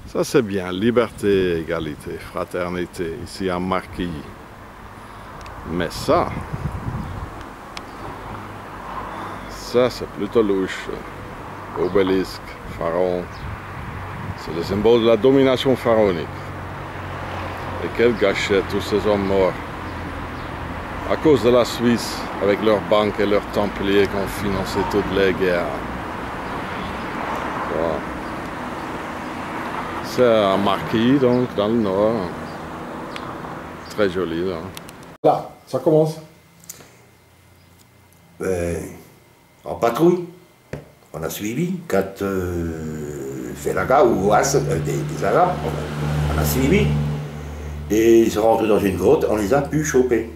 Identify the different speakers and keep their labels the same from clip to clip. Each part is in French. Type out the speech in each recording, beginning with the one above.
Speaker 1: Ça c'est bien, liberté, égalité, fraternité, ici en Marquis. Mais ça c'est plutôt louche. Obélisque, pharaon, c'est le symbole de la domination pharaonique. Et quel gâchette tous ces hommes morts. À cause de la Suisse, avec leurs banques et leurs templiers qui ont financé toutes les guerres. Voilà. C'est un Marquis, donc, dans le nord. Très joli, là.
Speaker 2: Là, ça commence.
Speaker 3: En patrouille, on a suivi 4 Félaga ou Ouas, des Arabes, on a suivi. Et ils sont rentrés dans une grotte, on les a pu choper.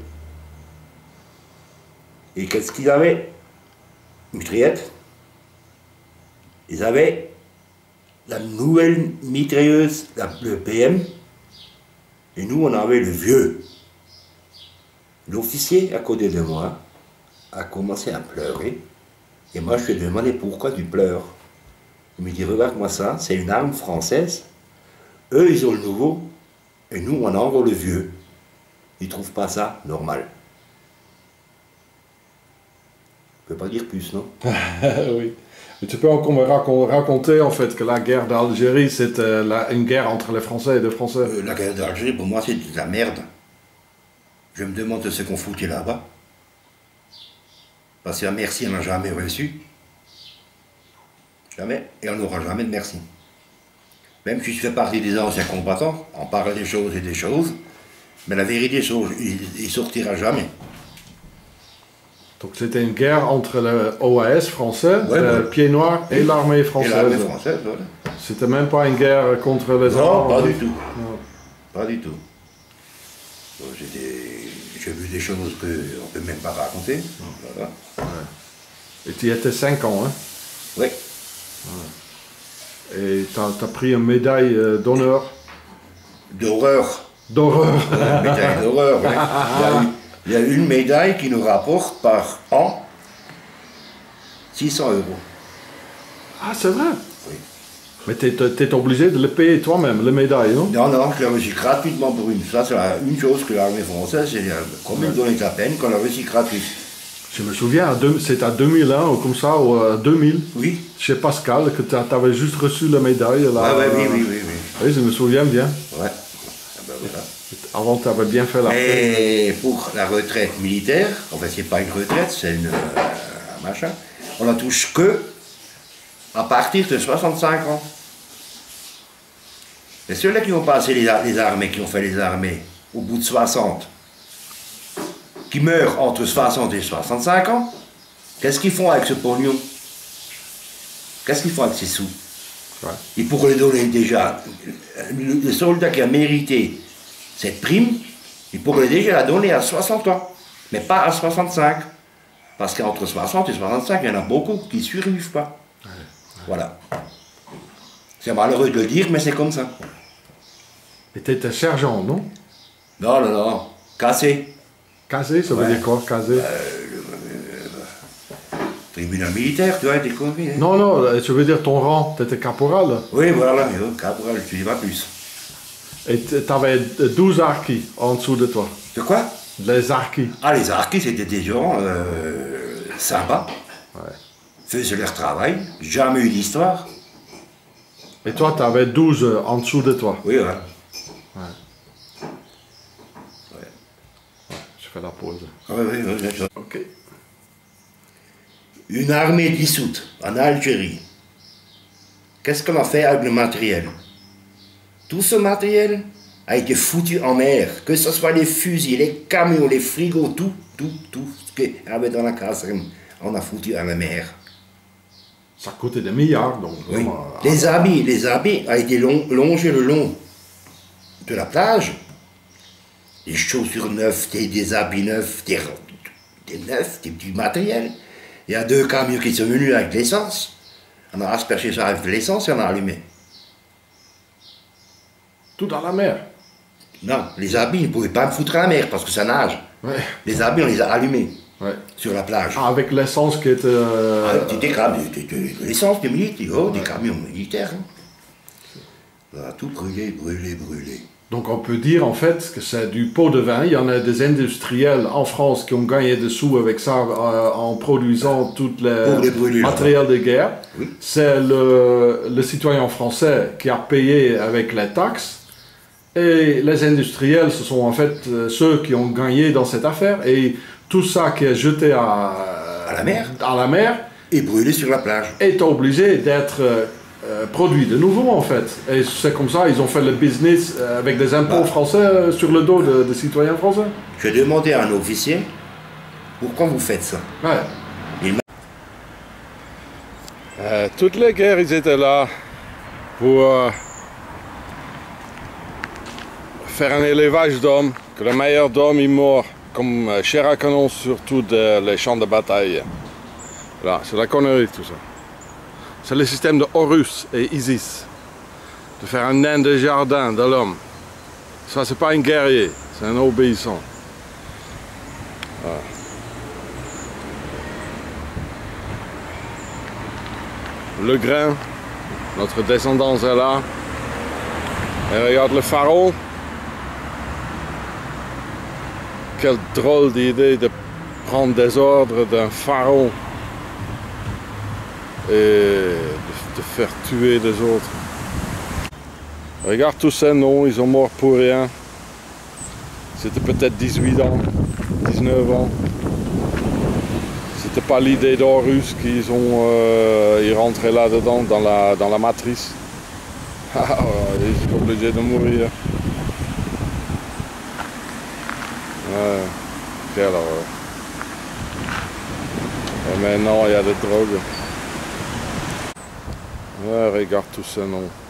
Speaker 3: Et qu'est-ce qu'ils avaient? Une mitraillette. Ils avaient la nouvelle mitrailleuse, le PM, et nous on avait le vieux. L'officier à côté de moi a commencé à pleurer, et moi je lui ai demandé pourquoi tu pleures. Il me dit, regarde-moi ça, c'est une arme française, eux ils ont le nouveau, et nous on a encore le vieux. Ils ne trouvent pas ça normal. Je ne peux pas dire plus, non?
Speaker 2: Oui. Et tu peux encore me raconter en fait que la guerre d'Algérie c'était une guerre entre les Français et les Français?
Speaker 3: La guerre d'Algérie pour moi c'est de la merde. Je me demande ce qu'on foutait là-bas. Parce que la merci on n'a jamais reçu. Jamais. Et on n'aura jamais de merci. Même si je fais partie des anciens combattants, on parle des choses et des choses, mais la vérité, il sortira jamais.
Speaker 2: Donc c'était une guerre entre le OAS français,
Speaker 3: Ouais,
Speaker 2: le Pied Noir et l'armée française.
Speaker 3: Et l'armée française, voilà.
Speaker 2: C'était même pas une guerre contre les
Speaker 3: Non,
Speaker 2: Arabes?
Speaker 3: pas du tout.
Speaker 2: Non.
Speaker 3: Pas du tout. J'ai vu des choses qu'on ne peut même pas raconter. Voilà.
Speaker 2: Ouais. Et tu y étais 5 ans, hein?
Speaker 3: Oui.
Speaker 2: Ouais. Et tu as pris une médaille d'honneur?
Speaker 3: D'horreur.
Speaker 2: D'horreur.
Speaker 3: Ouais, médaille d'horreur, ouais. Il y a une médaille qui nous rapporte par an 600 €.
Speaker 2: Ah, c'est vrai?
Speaker 3: Oui.
Speaker 2: Mais tu es obligé de le payer toi-même, la médaille, non?
Speaker 3: Non, non, je l'ai reçu gratuitement pour une. Ça, c'est une chose que l'armée française, c'est comme ils donnent la peine qu'on l'a reçu gratuit.
Speaker 2: Je me souviens, c'est à 2001 ou comme ça, ou à 2000,
Speaker 3: Oui.
Speaker 2: chez Pascal, que tu avais juste reçu la médaille. Là,
Speaker 3: oui.
Speaker 2: Oui, je me souviens bien.
Speaker 3: Ouais. Ah ben voilà.
Speaker 2: Avant, tu avais bien fait la fête.
Speaker 3: Et pour la retraite militaire, en fait, c'est pas une retraite, c'est un machin, on la touche que à partir de 65 ans. Et ceux-là qui ont passé les armées, qui ont fait les armées au bout de 60, qui meurent entre 60 et 65 ans, qu'est-ce qu'ils font avec ce pognon? Qu'est-ce qu'ils font avec ces sous?
Speaker 2: Ouais.
Speaker 3: Ils pourraient les donner déjà. Le soldat qui a mérité cette prime, il pourrait déjà la donner à 60 ans, mais pas à 65. Parce qu'entre 60 et 65, il y en a beaucoup qui ne survivent pas. Ouais. Voilà. C'est malheureux de le dire, mais c'est comme ça.
Speaker 2: Et tu étais sergent, non?
Speaker 3: Non, non, non. Cassé.
Speaker 2: Casé, ça veut dire quoi, casé?
Speaker 3: Tribunal militaire, tu vois, des conneries. Hein.
Speaker 2: Non, non, je veux dire ton rang, tu étais caporal.
Speaker 3: Oui, voilà, caporal, tu dis pas plus.
Speaker 2: Et tu avais 12 harkis en dessous de toi.
Speaker 3: De quoi?
Speaker 2: Les harkis.
Speaker 3: Ah, les harkis, c'était des gens sympas.
Speaker 2: Ouais.
Speaker 3: Faisaient leur travail, jamais eu d'histoire.
Speaker 2: Et toi, tu avais 12 en dessous de toi.
Speaker 3: Oui, ouais.
Speaker 2: Ouais. Je fais la pause.
Speaker 3: Oui.
Speaker 2: Ok.
Speaker 3: Une armée dissoute en Algérie. Qu'est-ce qu'on a fait avec le matériel? Tout ce matériel a été foutu en mer, que ce soit les fusils, les camions, les frigos, tout ce qu'il y avait dans la caserne, on a foutu à la mer.
Speaker 2: Ça coûtait des milliards, donc.
Speaker 3: Oui. Les habits ont été longés le long de la plage. Des chaussures neuves, des habits neufs, du matériel. Il y a 2 camions qui sont venus avec l'essence. On a aspergé ça avec de l'essence et on a allumé.
Speaker 2: Tout dans la mer?
Speaker 3: Non, les habits, ils ne pouvaient pas me foutre à la mer parce que ça nage.
Speaker 2: Ouais.
Speaker 3: Les habits, on les a allumés sur la plage.
Speaker 2: Ah, avec l'essence qui était...
Speaker 3: C'était de l'essence de militaire, des camions militaires. Hein. On a tout brûlé, brûlé, brûlé.
Speaker 2: Donc on peut dire en fait que c'est du pot de vin. Il y en a des industriels en France qui ont gagné des sous avec ça en produisant tout le matériel de guerre.
Speaker 3: Oui.
Speaker 2: C'est le citoyen français qui a payé avec les taxes. Et les industriels, ce sont en fait ceux qui ont gagné dans cette affaire. Et tout ça qui est jeté à la mer
Speaker 3: et brûlé sur la plage.
Speaker 2: Est obligé d'être produit de nouveau en fait. Et c'est comme ça, ils ont fait le business avec des impôts français sur le dos des citoyens français.
Speaker 3: Je demandais à un officier, pourquoi vous faites ça?
Speaker 2: Ouais.
Speaker 1: Toutes les guerres, ils étaient là pour faire un élevage d'hommes, que le meilleur d'hommes il meurt comme chair à canon sur tous les champs de bataille. Voilà, c'est la connerie tout ça. C'est le système de Horus et Isis, de faire un nain de jardin de l'homme. Ça c'est pas un guerrier, c'est un obéissant. Voilà. Le grain, notre descendance est là. Et regarde le pharaon. Quelle drôle d'idée de prendre des ordres d'un pharaon et de faire tuer des autres. Regarde tous ces noms, ils sont morts pour rien. C'était peut-être 18 ans, 19 ans. C'était pas l'idée d'Horus qu'ils ont ils rentraient là-dedans dans la matrice. Ils sont obligés de mourir. Ouais, quelle horreur. Et maintenant il y a des drogues. Ouais, regarde tous ces noms.